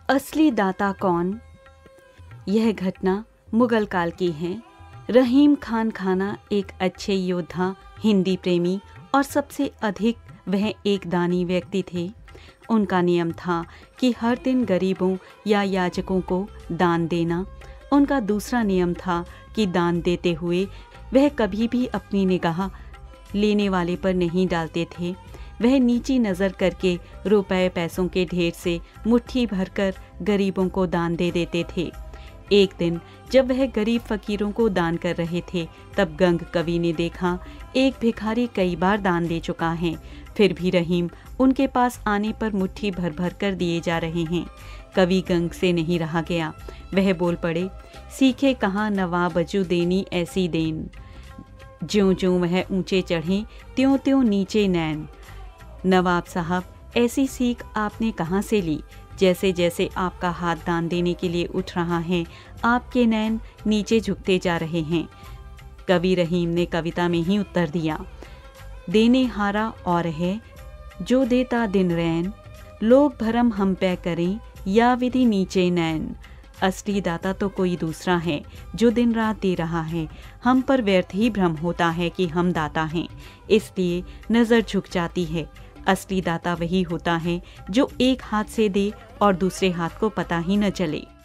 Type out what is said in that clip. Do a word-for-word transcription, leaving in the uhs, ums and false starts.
असली दाता कौन? यह घटना मुगल काल की है। रहीम खान खाना एक अच्छे योद्धा, हिंदी प्रेमी और सबसे अधिक वह एक दानी व्यक्ति थे। उनका नियम था कि हर दिन गरीबों या याचकों को दान देना। उनका दूसरा नियम था कि दान देते हुए वह कभी भी अपनी निगाह लेने वाले पर नहीं डालते थे। वह नीची नज़र करके रुपए पैसों के ढेर से मुट्ठी भरकर गरीबों को दान दे देते थे। एक दिन जब वह गरीब फकीरों को दान कर रहे थे, तब गंग कवि ने देखा एक भिखारी कई बार दान दे चुका है, फिर भी रहीम उनके पास आने पर मुट्ठी भर भर कर दिए जा रहे हैं। कवि गंग से नहीं रहा गया। वह बोल पड़े, सीखे कहाँ नवाबजू देनी ऐसी देन। ज्यों ज्यों वह ऊंचे चढ़े त्यों त्यों नीचे नैन। नवाब साहब, ऐसी सीख आपने कहाँ से ली? जैसे जैसे आपका हाथ दान देने के लिए उठ रहा है, आपके नैन नीचे झुकते जा रहे हैं। कवि रहीम ने कविता में ही उत्तर दिया, देने हारा और है जो देता दिन रैन, लोग भरम हम पे करें या विधि नीचे नैन। असली दाता तो कोई दूसरा है जो दिन रात दे रहा है। हम पर व्यर्थ ही भ्रम होता है कि हम दाता हैं, इसलिए नज़र झुक जाती है। असली दाता वही होता है जो एक हाथ से दे और दूसरे हाथ को पता ही न चले।